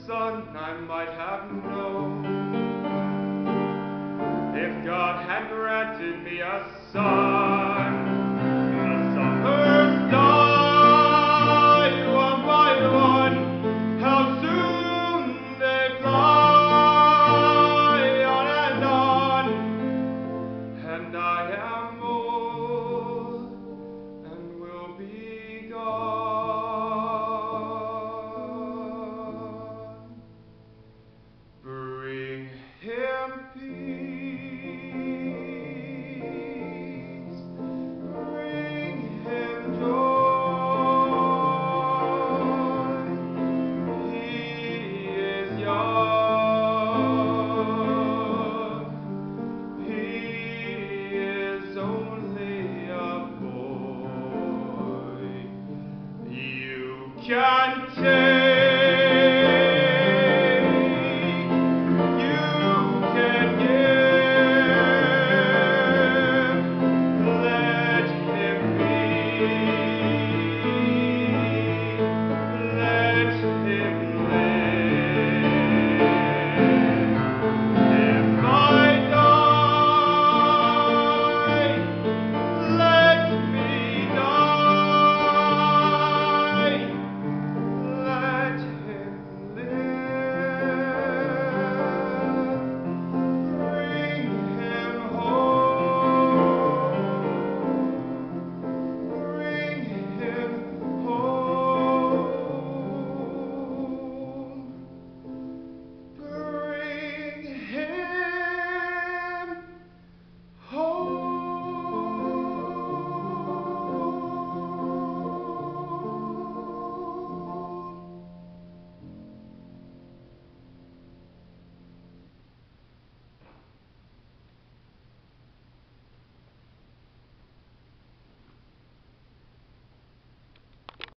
son I might have known. If God had granted me a son, the summers die one by one. How soon they fly on and on, and I am old and will be gone. Bring him peace, bring him joy. He is young, he is only a boy. You can take